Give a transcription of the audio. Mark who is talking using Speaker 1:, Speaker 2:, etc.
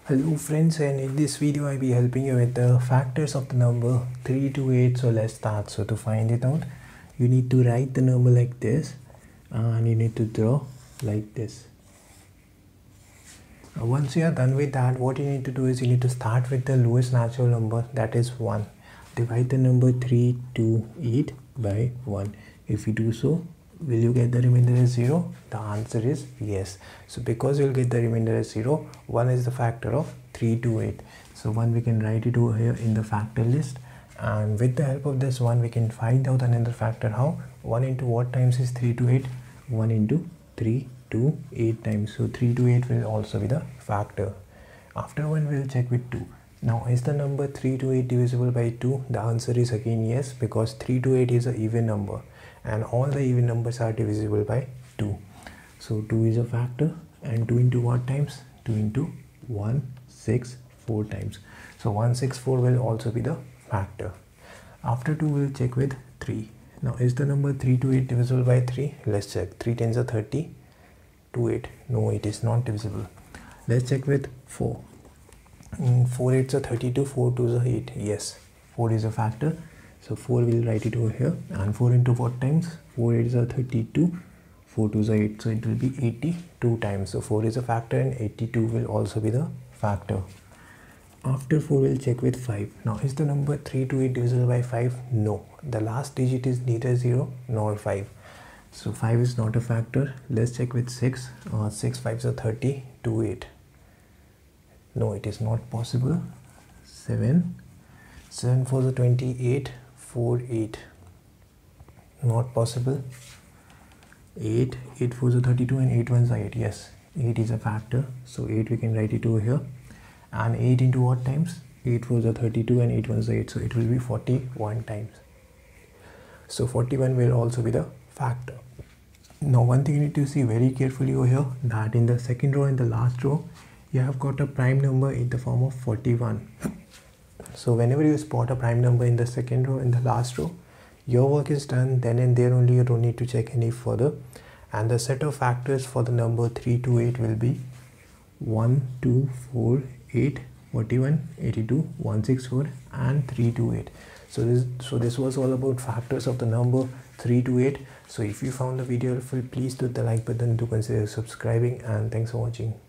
Speaker 1: Hello friends, and in this video I'll be helping you with the factors of the number 3 to 8. So let's start. So to find it out, you need to write the number like this and you need to draw like this. Once you are done with that, what you need to do is you need to start with the lowest natural number, that is 1. Divide the number 3 to 8 by 1. If you do so, will you get the remainder as 0? The answer is yes. So because you'll get the remainder as 0, 1 is the factor of 3 to 8. So 1 we can write it over here in the factor list, and with the help of this 1 we can find out another factor. How? 1 into what times is 3 to 8? 1 into 3 to 8 times. So 3 to 8 will also be the factor. After 1 we'll check with 2. Now is the number 3 to 8 divisible by 2? The answer is again yes, because 3 to 8 is an even number and all the even numbers are divisible by 2. So 2 is a factor, and 2 into what times? 2 into 164 times. So 164 will also be the factor. After 2 we'll check with 3. Now is the number 3 to 8 divisible by 3? Let's check. 3 tens are 30 to 8. No, it is not divisible. Let's check with 4. 4 eights are 32, 4 twos are 8. Yes, 4 is a factor. So 4 we'll write it over here, and 4 into what times? 4 8s are 32, 4 2s are 8, so it will be 82 times. So 4 is a factor and 82 will also be the factor. After 4 we'll check with 5. Now is the number 3 to 8 divisible by 5? No, the last digit is neither 0 nor 5. So 5 is not a factor. Let's check with 6. 6 5s are 30 to 8. No, it is not possible. 7 4s are 28, 4 8, not possible. 8 4s are 32 and 8 1s are 8. Yes, 8 is a factor, so 8 we can write it over here. And 8 into what times? 8 4s are 32 and 8 1s are 8, so it will be 41 times. So 41 will also be the factor. Now one thing you need to see very carefully over here, that in the second row and the last row you have got a prime number in the form of 41. So whenever you spot a prime number in the second row and the last row, your work is done. Then and there only, you don't need to check any further. And the set of factors for the number 3 to 8 will be 1 2 4 8 41 82 164 and 3 to 8. So this was all about factors of the number 3 to 8. So if you found the video helpful, please do the like button, do consider subscribing, and thanks for watching.